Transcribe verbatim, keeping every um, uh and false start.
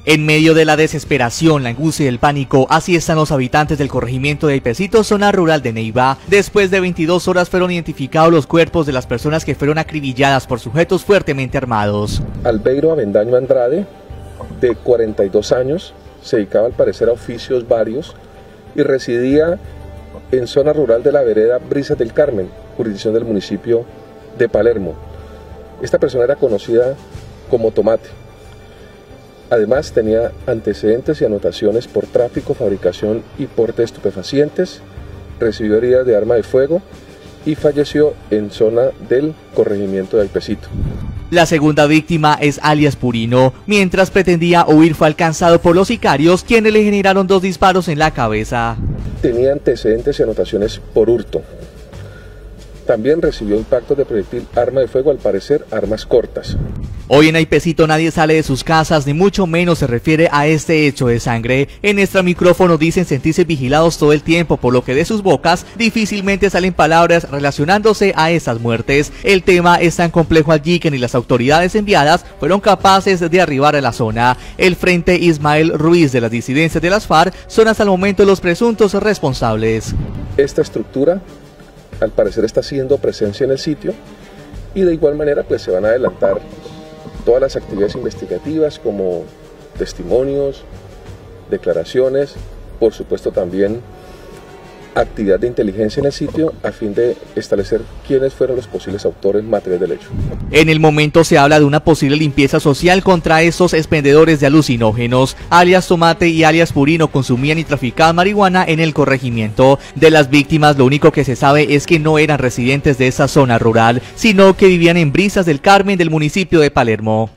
En medio de la desesperación, la angustia y el pánico, así están los habitantes del corregimiento de Aipecito, zona rural de Neiva. Después de veintidós horas fueron identificados los cuerpos de las personas que fueron acribilladas por sujetos fuertemente armados. Albeiro Avendaño Andrade, de cuarenta y dos años, se dedicaba al parecer a oficios varios y residía en zona rural de la vereda Brisas del Carmen, jurisdicción del municipio de Palermo. Esta persona era conocida como Tomate. Además tenía antecedentes y anotaciones por tráfico, fabricación y porte de estupefacientes, recibió heridas de arma de fuego y falleció en zona del corregimiento de Aipecito. La segunda víctima es alias Purino. Mientras pretendía huir fue alcanzado por los sicarios, quienes le generaron dos disparos en la cabeza. Tenía antecedentes y anotaciones por hurto. También recibió impactos de proyectil arma de fuego, al parecer armas cortas. Hoy en Aipecito nadie sale de sus casas, ni mucho menos se refiere a este hecho de sangre. En nuestro micrófono dicen sentirse vigilados todo el tiempo, por lo que de sus bocas difícilmente salen palabras relacionándose a esas muertes. El tema es tan complejo allí que ni las autoridades enviadas fueron capaces de arribar a la zona. El Frente Ismael Ruiz de las disidencias de las FARC son hasta el momento los presuntos responsables. Esta estructura al parecer está haciendo presencia en el sitio y de igual manera pues se van a adelantar todas las actividades investigativas como testimonios, declaraciones, por supuesto también actividad de inteligencia en el sitio a fin de establecer quiénes fueron los posibles autores materiales del hecho. En el momento se habla de una posible limpieza social contra esos expendedores de alucinógenos. Alias Tomate y alias Purino consumían y traficaban marihuana en el corregimiento. De las víctimas lo único que se sabe es que no eran residentes de esa zona rural, sino que vivían en Brisas del Carmen del municipio de Palermo.